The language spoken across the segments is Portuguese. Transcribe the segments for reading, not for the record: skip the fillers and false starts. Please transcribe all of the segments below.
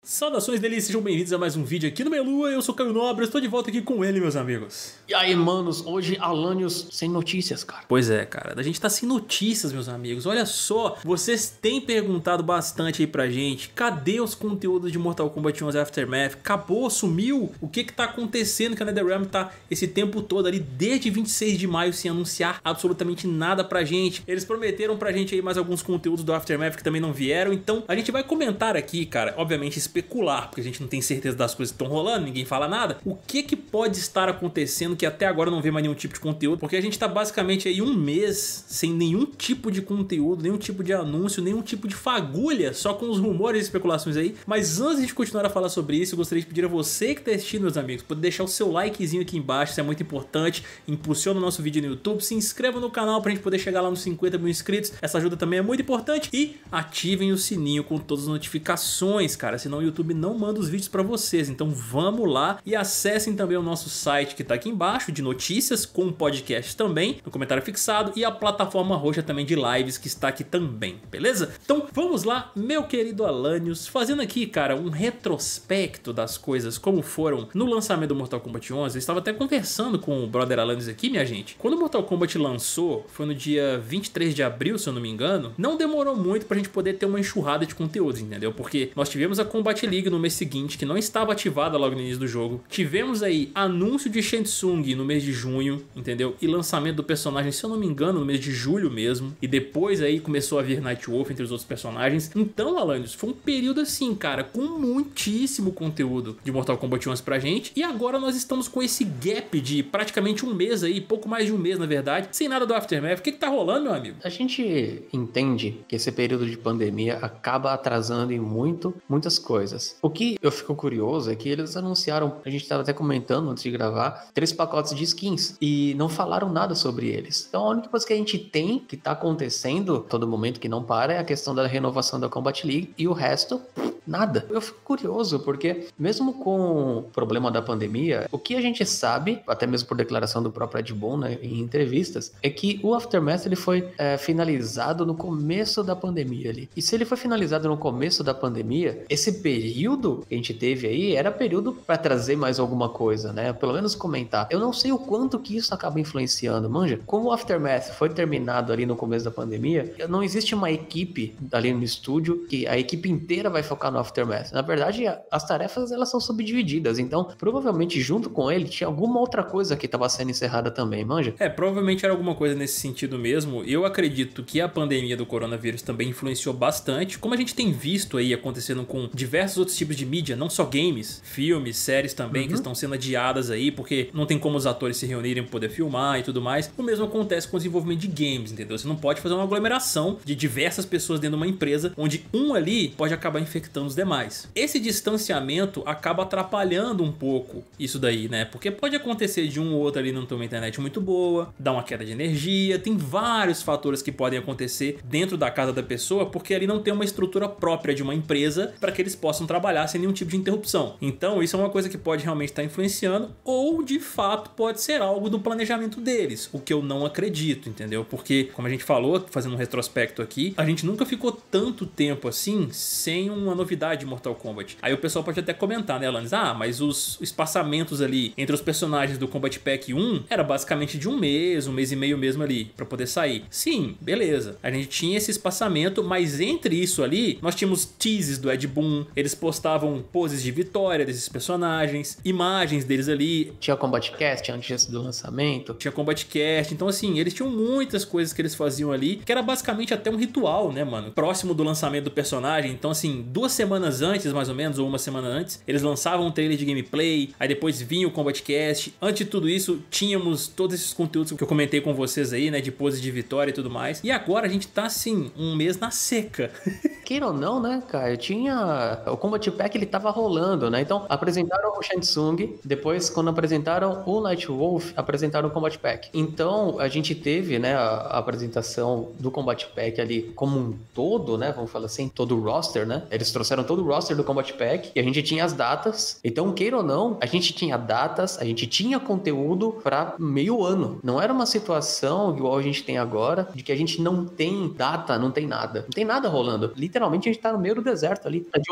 Saudações deles, sejam bem-vindos a mais um vídeo aqui no Melua. Eu sou o Caio Nobre, estou de volta aqui com ele, meus amigos. E aí, manos, hoje Alanios sem notícias, cara. Pois é, cara, a gente tá sem notícias, meus amigos. Olha só, vocês têm perguntado bastante aí pra gente, cadê os conteúdos de Mortal Kombat 11 Aftermath? Acabou, sumiu? O que que tá acontecendo que a NetherRealm tá esse tempo todo ali, desde 26 de maio, sem anunciar absolutamente nada pra gente? Eles prometeram pra gente aí mais alguns conteúdos do Aftermath que também não vieram, então a gente vai comentar aqui, cara, obviamente especular, porque a gente não tem certeza das coisas que estão rolando, ninguém fala nada. O que pode estar acontecendo que até agora não vê mais nenhum tipo de conteúdo, porque a gente tá basicamente aí um mês sem nenhum tipo de conteúdo, nenhum tipo de anúncio, nenhum tipo de fagulha, só com os rumores e especulações aí. Mas antes de continuar a falar sobre isso, eu gostaria de pedir a você que tá assistindo, meus amigos, poder deixar o seu likezinho aqui embaixo, isso é muito importante, impulsiona o nosso vídeo no YouTube, se inscreva no canal pra gente poder chegar lá nos 50 mil inscritos, essa ajuda também é muito importante, e ativem o sininho com todas as notificações, cara, senão o YouTube não manda os vídeos pra vocês. Então vamos lá e acessem também o nosso site que tá aqui embaixo, de notícias, com podcast também, no comentário fixado, e a plataforma roxa também de lives que está aqui também, beleza? Então vamos lá, meu querido Alanios, fazendo aqui, cara, um retrospecto das coisas como foram no lançamento do Mortal Kombat 11. Eu estava até conversando com o brother Alanios aqui, minha gente. Quando o Mortal Kombat lançou, foi no dia 23 de abril, se eu não me engano, não demorou muito pra gente poder ter uma enxurrada de conteúdos, entendeu? Porque nós tivemos a Combat League no mês seguinte, que não estava ativada logo no início do jogo. Tivemos aí anúncio de Shang Tsung no mês de junho, entendeu? E lançamento do personagem, se eu não me engano, no mês de julho mesmo. E depois aí começou a vir Nightwolf entre os outros personagens. Então, Alanios, foi um período assim, cara, com muitíssimo conteúdo de Mortal Kombat 11 pra gente. E agora nós estamos com esse gap de praticamente um mês aí, pouco mais de um mês na verdade, sem nada do Aftermath. O que tá rolando, meu amigo? A gente entende que esse período de pandemia acaba atrasando em muitas coisas. O que eu fico curioso é que eles anunciaram, a gente estava até comentando antes de gravar, 3 pacotes de skins e não falaram nada sobre eles. Então a única coisa que a gente tem, que tá acontecendo todo momento, que não para, é a questão da renovação da Combat League, e o resto, nada. Eu fico curioso, porque mesmo com o problema da pandemia, o que a gente sabe, até mesmo por declaração do próprio Ed Boon, né, em entrevistas, é que o Aftermath ele foi finalizado no começo da pandemia ali. E se ele foi finalizado no começo da pandemia, esse período que a gente teve aí era período para trazer mais alguma coisa, né? Pelo menos comentar. Eu não sei o quanto que isso acaba influenciando, manja. Como o Aftermath foi terminado ali no começo da pandemia, não existe uma equipe ali no estúdio que a equipe inteira vai focar no Aftermath. Na verdade, as tarefas elas são subdivididas, então provavelmente junto com ele tinha alguma outra coisa que estava sendo encerrada também, manja? Provavelmente era alguma coisa nesse sentido mesmo. Eu acredito que a pandemia do coronavírus também influenciou bastante, como a gente tem visto aí acontecendo com diversos outros tipos de mídia, não só games, filmes, séries também, que estão sendo adiadas aí, porque não tem como os atores se reunirem para poder filmar e tudo mais. O mesmo acontece com o desenvolvimento de games, entendeu? Você não pode fazer uma aglomeração de diversas pessoas dentro de uma empresa, onde um ali pode acabar infectando os demais. Esse distanciamento acaba atrapalhando um pouco isso daí, né? Porque pode acontecer de um ou outro ali não ter uma internet muito boa, dar uma queda de energia, tem vários fatores que podem acontecer dentro da casa da pessoa, porque ali não tem uma estrutura própria de uma empresa para que eles possam trabalhar sem nenhum tipo de interrupção. Então isso é uma coisa que pode realmente estar influenciando, ou de fato pode ser algo do planejamento deles, o que eu não acredito, entendeu? Porque, como a gente falou, fazendo um retrospecto aqui, a gente nunca ficou tanto tempo assim sem uma novidade de Mortal Kombat. Aí o pessoal pode até comentar, né, Alanis? Ah, mas os espaçamentos ali entre os personagens do Combat Pack 1 era basicamente de um mês e meio mesmo ali, pra poder sair. Sim, beleza. A gente tinha esse espaçamento, mas entre isso ali, nós tínhamos teases do Ed Boon, eles postavam poses de vitória desses personagens, imagens deles ali. Tinha Combat Cast antes do lançamento. Tinha Combat Cast, então assim, eles tinham muitas coisas que eles faziam ali, que era basicamente até um ritual, né, mano? Próximo do lançamento do personagem, então assim, 2 semanas antes, mais ou menos, ou 1 semana antes, eles lançavam um trailer de gameplay, aí depois vinha o Combat Cast. Antes de tudo isso, tínhamos todos esses conteúdos que eu comentei com vocês aí, né, de poses de vitória e tudo mais. E agora a gente tá assim, um mês na seca. Queira ou não, né, cara, tinha... O Combat Pack, ele tava rolando, né? Então, apresentaram o Shang Tsung, depois, quando apresentaram o Nightwolf, apresentaram o Combat Pack. Então, a gente teve, né, a apresentação do Combat Pack ali como um todo, né? Vamos falar assim, todo o roster, né? Eles trouxeram todo o roster do Combat Pack e a gente tinha as datas. Então, queira ou não, a gente tinha datas, a gente tinha conteúdo pra meio ano. Não era uma situação igual a gente tem agora, de que a gente não tem data, não tem nada. Não tem nada rolando. Literalmente, a gente tá no meio do deserto ali. Tá de outra hora.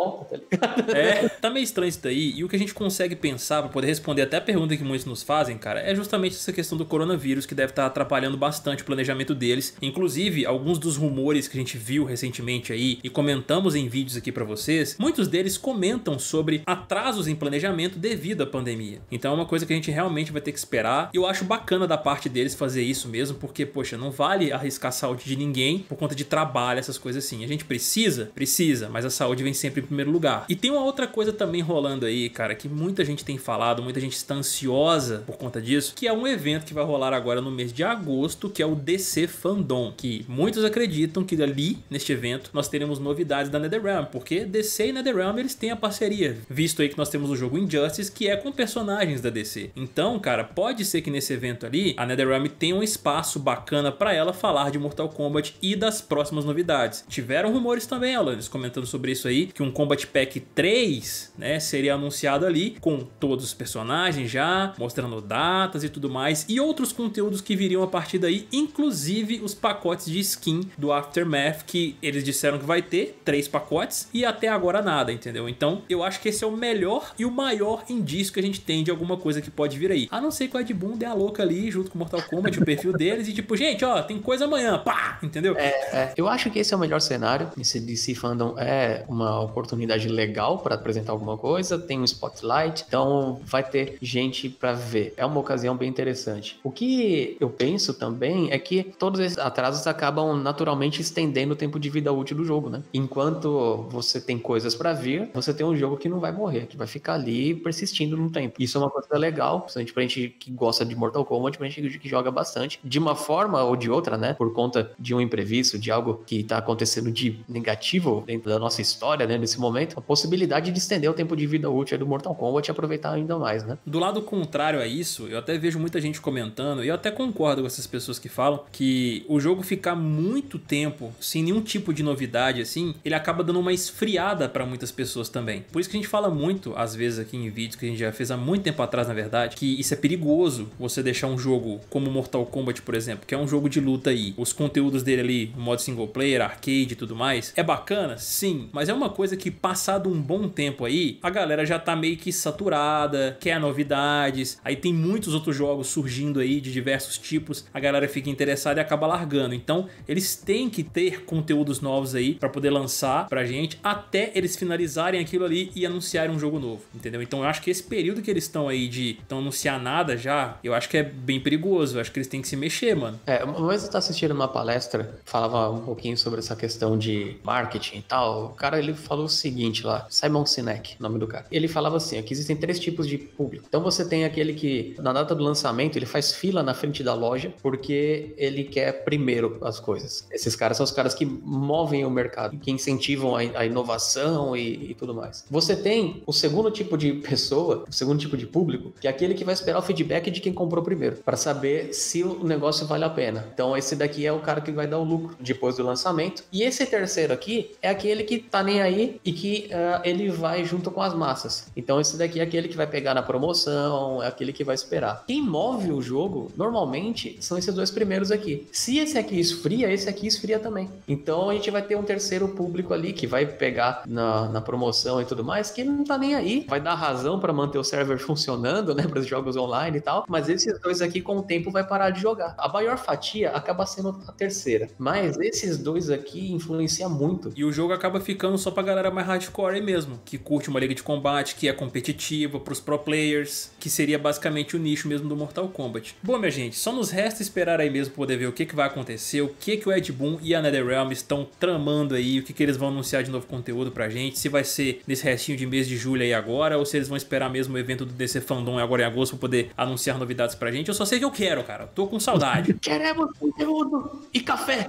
volta, tá ligado? Tá meio estranho isso daí. E o que a gente consegue pensar pra poder responder até a pergunta que muitos nos fazem, cara, é justamente essa questão do coronavírus, que deve estar atrapalhando bastante o planejamento deles. Inclusive, alguns dos rumores que a gente viu recentemente aí e comentamos em vídeos aqui pra vocês, muitos deles comentam sobre atrasos em planejamento devido à pandemia. Então é uma coisa que a gente realmente vai ter que esperar. Eu acho bacana da parte deles fazer isso mesmo, porque, poxa, não vale arriscar a saúde de ninguém por conta de trabalho, essas coisas assim. A gente precisa, mas a saúde vem sempre em primeiro lugar. E tem uma outra coisa também rolando aí, cara, que muita gente tem falado, muita gente está ansiosa por conta disso, que é um evento que vai rolar agora no mês de agosto, que é o DC Fandom, que muitos acreditam que ali, neste evento, nós teremos novidades da NetherRealm, porque DC e NetherRealm, eles têm a parceria, visto aí que nós temos o jogo Injustice, que é com personagens da DC. Então, cara, pode ser que nesse evento ali, a NetherRealm tenha um espaço bacana para ela falar de Mortal Kombat e das próximas novidades. Tiveram rumores também, Alanis, comentando sobre isso aí, que um Combat Pack 3, né, seria anunciado ali, com todos os personagens já, mostrando datas e tudo mais, e outros conteúdos que viriam a partir daí, inclusive os pacotes de skin do Aftermath, que eles disseram que vai ter 3 pacotes, e até agora nada, entendeu? Então, eu acho que esse é o melhor e o maior indício que a gente tem de alguma coisa que pode vir aí. A não ser que o Ed Boon dê a louca ali, junto com o Mortal Kombat, o perfil deles, e tipo, gente, ó, tem coisa amanhã, pá, entendeu? Eu acho que esse é o melhor cenário. Esse DC Fandom é uma oportunidade legal para apresentar alguma coisa, tem um spotlight, então vai ter gente para ver. É uma ocasião bem interessante. O que eu penso também é que todos esses atrasos acabam naturalmente estendendo o tempo de vida útil do jogo, né? Enquanto você tem coisas para vir, você tem um jogo que não vai morrer, que vai ficar ali persistindo no tempo. Isso é uma coisa legal, principalmente pra gente que gosta de Mortal Kombat, pra gente que joga bastante, de uma forma ou de outra, né? Por conta de um imprevisto, de algo que tá acontecendo de negativo dentro da nossa história, né? Nesse momento, a possibilidade de estender o tempo de vida útil do Mortal Kombat e aproveitar ainda mais, né? Do lado contrário a isso, eu até vejo muita gente comentando, e eu até concordo com essas pessoas que falam que o jogo ficar muito tempo sem nenhum tipo de novidade, assim, ele acaba dando uma esfriada pra muitas pessoas também. Por isso que a gente fala muito, às vezes aqui em vídeos que a gente já fez há muito tempo atrás, na verdade, que isso é perigoso, você deixar um jogo como Mortal Kombat, por exemplo, que é um jogo de luta aí, os conteúdos dele ali, o modo single player, arcade e tudo mais, é bacana? Sim, mas é uma coisa que passado um bom tempo aí, a galera já tá meio que saturada, quer novidades, aí tem muitos outros jogos surgindo aí de diversos tipos, a galera fica interessada e acaba largando. Então, eles têm que ter conteúdos novos aí pra poder lançar pra gente, até eles finalizarem aquilo ali e anunciarem um jogo novo, entendeu? Então eu acho que esse período que eles estão aí de não anunciar nada já, eu acho que é bem perigoso, eu acho que eles têm que se mexer, mano. Uma vez eu tava assistindo uma palestra, falava um pouquinho sobre essa questão de marketing e tal, o cara, ele falou o seguinte lá, Simon Sinek, nome do cara, ele falava assim, que existem 3 tipos de público. Então você tem aquele que, na data do lançamento, ele faz fila na frente da loja, porque ele quer primeiro as coisas. Esses caras são os caras que movem o mercado, que incentivam a inovação e tudo mais. Você tem o segundo tipo de pessoa, o segundo tipo de público, que é aquele que vai esperar o feedback de quem comprou primeiro, para saber se o negócio vale a pena. Então esse daqui é o cara que vai dar o lucro depois do lançamento. E esse terceiro aqui é aquele que tá nem aí e que ele vai junto com as massas. Então esse daqui é aquele que vai pegar na promoção, é aquele que vai esperar. Quem move o jogo, normalmente, são esses 2 primeiros aqui. Se esse aqui esfria, esse aqui esfria também. Então a gente vai ter um terceiro público ali que vai pegar na promoção e tudo mais, que não tá nem aí. Vai dar razão para manter o server funcionando, né, para os jogos online e tal, mas esses 2 aqui com o tempo vai parar de jogar. A maior fatia acaba sendo a terceira, mas esses 2 aqui influenciam muito. E o jogo acaba ficando só pra galera mais hardcore aí mesmo, que curte uma liga de combate, que é competitiva, pros pro players, que seria basicamente o nicho mesmo do Mortal Kombat. Bom, minha gente, só nos resta esperar aí mesmo poder ver o que vai acontecer, o que o Ed Boon e a NetherRealm estão tramando aí, o que eles vão anunciar de novo conteúdo pra gente, se vai ser nesse restinho de mês de julho aí agora, ou se eles vão esperar mesmo o evento do DC Fandom agora em agosto pra poder anunciar novidades pra gente. Eu só sei que eu quero, cara, tô com saudade. Queremos conteúdo e café.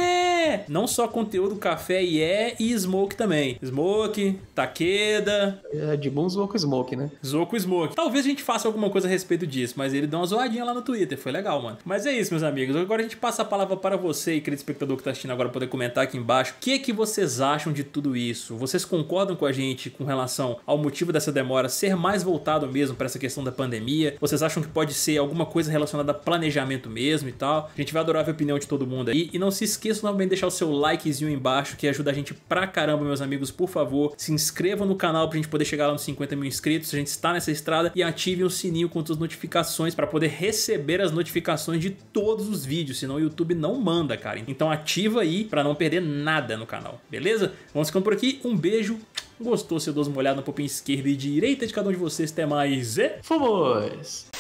Não só conteúdo, café e Smoke também. Smoke, Takeda. De bom Zoco Smoke, né? Zoco Smoke. Talvez a gente faça alguma coisa a respeito disso, mas ele deu uma zoadinha lá no Twitter, foi legal, mano. Mas é isso, meus amigos. Agora a gente passa a palavra para você, querido espectador que tá assistindo agora, poder comentar aqui embaixo. O que vocês acham de tudo isso? Vocês concordam com a gente com relação ao motivo dessa demora ser mais voltado mesmo para essa questão da pandemia? Vocês acham que pode ser alguma coisa relacionada a planejamento mesmo e tal? A gente vai adorar ver a opinião de todo mundo aí. E não se esqueçam também de deixar o seu likezinho aí embaixo, que ajuda a gente pra caramba, meus amigos, por favor, se inscreva no canal pra gente poder chegar lá nos 50 mil inscritos. A gente está nessa estrada, e ative o sininho com as notificações para poder receber as notificações de todos os vídeos, senão o YouTube não manda, cara. Então ativa aí para não perder nada no canal, beleza? Vamos ficando por aqui, um beijo. Gostou? Se eu dou uma olhada na popinha esquerda e direita de cada um de vocês. Até mais e... Fomos!